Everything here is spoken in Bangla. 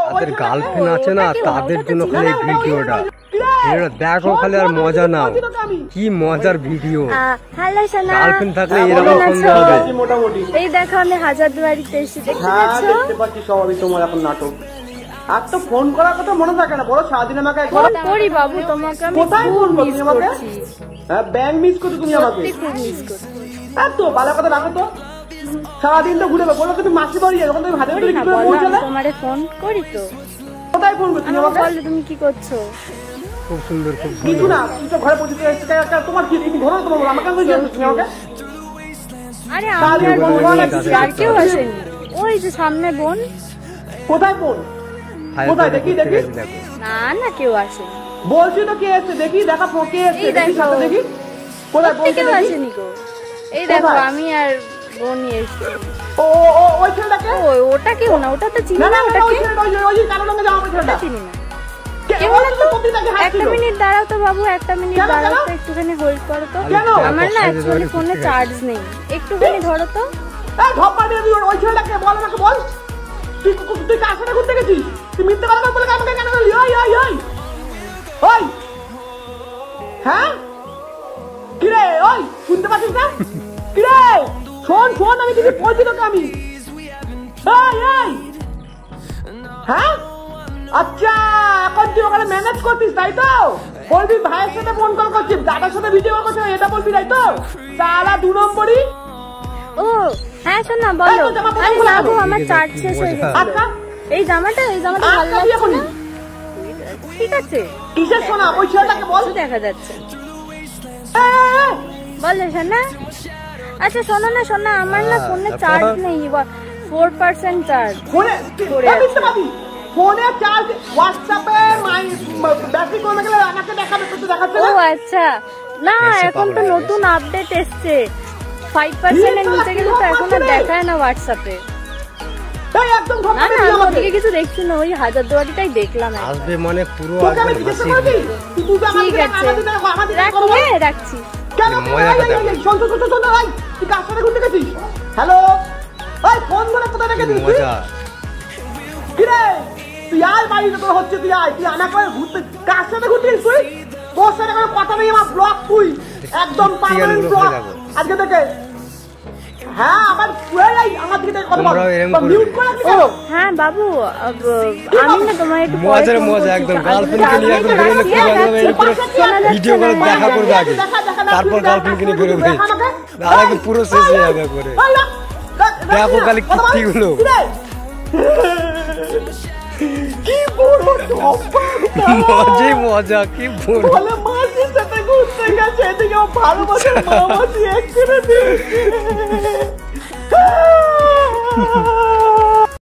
তাদের গার্লফ্রেন্ড আছে না, তাদের জন্য খালি ভিডিওটা দেখো, খালি আর মজা নাও। কি মজার ভিডিও। গার্লফ্রেন্ড থাকলে এরকম সুন্দর হবে। এই দেখো আমি হাজারদুয়ারিতে এসেছি, দেখতে পাচ্ছি সবই তোমার এখন নাটক। আর তো ফোন করার কথা মনে থাকে না, বড় সারাদিন আমাকে ফোন করি বাবু তোমাকে, আমি কোথায় ফোন করছি আমাকে? হ্যাঁ ব্যাংক মিস করছো তুমি আমাকে, খুব মিস করছি। আর তো ভালো কথা রাখো তো, সারাদিন তো ঘুরে বলো তুমি মাসি বাড়ি যাও, তুমি হাতে করে কি করে পৌঁছালে? তোমারে ফোন করি তো, কোথায় ফোন করছো তুমি আমাকে? বলো তুমি কি করছো? খুব সুন্দর, খুব সুন্দর। কিছু না, তুমি তো ঘরে পৌঁছে এসেছো, তোমার কি তুমি ঘরে তোমার আমাকে কই যাচ্ছ তুমি আমাকে? আরে আর কেউ আসেনি, ওই যে সামনে বোন। কোথায় বোন? কোথায় দেখি দেখি। না না কেউ আসেনি। বলছি তো কে এসেছে দেখি, দেখা কে এসেছে দেখি সাথে দেখি। কোথায় বোন? কেউ আসেনি গো। এই দেখো আমি আর বোনই এসেছি। ও ও ওই ছেলেটাকে? ওটা কেউ না, ওটা তো চিনি না। ওটা কি? ওই কালো রঙের জামা পরে ছেলেটা চিনি না। একটা মিনিট দাঁড়াও তো বাবু, একটা মিনিট দাঁড়াও তো, একটুখানি হোল্ড করো তো। আমার না অ্যাকচুয়ালি ফোনে চার্জ নেই, একটুখানি ধরো তো। এই ধপ্পা দিয়ে দিও ওই ছেলেটাকে, বল আমাকে বল। তুই কার সাথে ঘুরতে গেছিস? তুই মিথ্যে কথা বলে আমাকে কেন বললি? ওই ওই ওই ওই হ্যাঁ কি রে? ওই শুনতে পাচ্ছিস না? কি রে? শোন শোন, আমি কিছু বলছি তোকে আমি। এই এই হ্যাঁ আচ্ছা, এখন তুই ওখানে ম্যানেজ করছিস তাই তো? বলবি ভাইয়ের সাথে ফোন কল করছিস, দাদার সাথে ভিডিও কল করছিস, এটা বলবি তাই তো? সালা 2 নম্বরই। ও হ্যাঁ শোন না, বলো। আরে বাবু আমার চার্জ শেষ হয়ে গেছে। আচ্ছা এই জামাটা ভালো লাগছে না? ঠিক আছে। কিসের শোনা? ওই ছেলেটাকে বল। দেখা যাচ্ছে। বলো শোনা। আচ্ছা শোনো না, শোনা আমার না ফোনে চার্জ নেই, 4% চার্জ। ফোনে ফোনে চার্জ হোয়াটসঅ্যাপে ব্যাটারি কমে গেলে আমাকে দেখাবে, তো দেখাচ্ছে না? ও আচ্ছা, না এখন তো নতুন আপডেট এসেছে, 5% এর নিচে গেলে তো এখন আর দেখায় না হোয়াটসঅ্যাপে। তাই একদম না না আমি ওদিকে কিছু দেখছি না, ওই হাজারদুয়ারিটাই দেখলাম। আসবে মানে পুরো ঠিক আছে রাখছি। তুই কার সাথে ঘুরতে গেছিস? হ্যালো ওই ফোন ধরে কোথায় রেখে দিস? কি রে তুই আয় বাড়িতে, তোর হচ্ছে তুই আয়, তুই আমাকে ঘুরতে কার সাথে ঘুরতে গেছিস? তুই তোর সাথে কোনো কথা নেই, আমার ব্লক তুই একদম পার্মানেন্ট ব্লক আজকে থেকে। হ্যাঁ আমার আমার দিকে কথা বল, মিউট করে দিও। হ্যাঁ বাবু আমি না তোমার একটু মজার মজা একদম গার্লফ্রেন্ডকে নিয়ে একদম বেরোলে কি হবে, এই পুরো ভিডিও করে দেখা করবে আগে, তারপর গার্লফ্রেন্ডকে নিয়ে বেরোবে, আগে পুরো শেষ হয়ে যাবে করে। দেখো খালি কীর্তিগুলো। কি বড় মজাই মজা, কি বলে মাসির সাথে ঘুরতে গেছে, এদিকে ভালোবাসার মামাসি এক করে দিয়েছে।